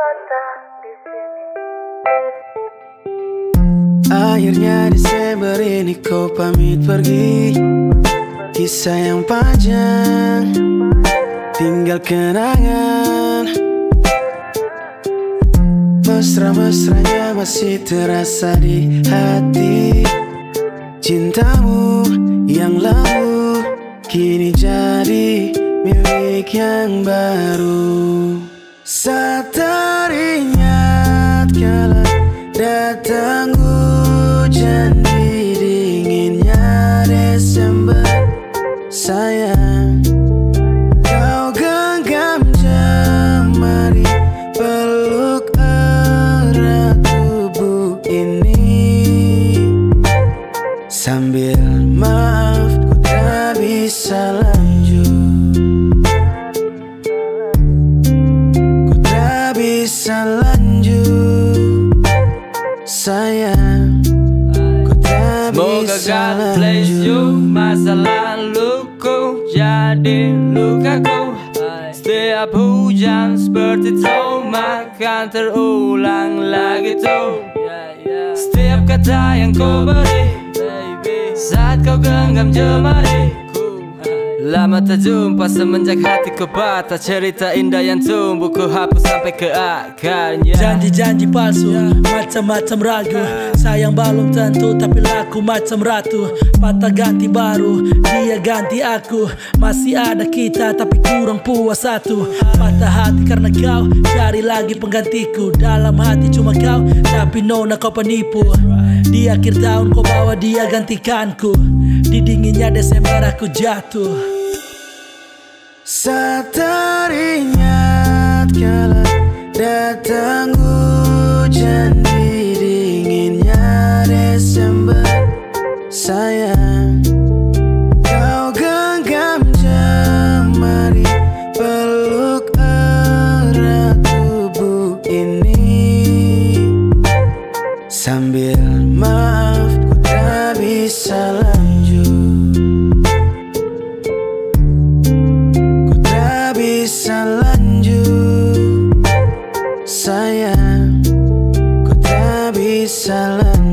kota di sini. Akhirnya Desember ini kau pamit pergi. Kisah yang panjang, tinggal kenangan. Mesra-mesranya masih terasa di hati. Cintamu yang lalu kini jadi milik yang baru. Saat teringat kala datang hujan di dinginnya Desember. Sayang, kau genggam jemari, peluk erat tubuh ini. Sambil maaf ku tak bisa lanjut, ku tak bisa lanjut. Sayang, ku tak bisa lanjut. Masa laluku jadi lukaku. Setiap hujan seperti itu akan terulang lagi tuh. Setiap kata yang kau beri saat kau genggam jemari. Lama tak jumpa semenjak hatiku patah. Cerita indah yang tumbuh ku hapus sampai ke akarnya. Janji-janji palsu, macam-macam ragu. Sayang belum tentu tapi laku macam ratu. Patah ganti baru, dia ganti aku. Masih ada kita tapi kurang puas satu. Patah hati karena kau cari lagi penggantiku. Dalam hati cuma kau tapi nona kau penipu. Di akhir tahun kau bawa dia gantikanku. Di dinginnya Desember aku jatuh. Saat teringat kala datang hujan di dinginnya Desember. Sayang, kau genggam jemari, peluk erat tubuh ini. Sambil maaf ku tak bisa lanjut, ku tak bisa lanjut. Sayang, ku tak bisa lanjut.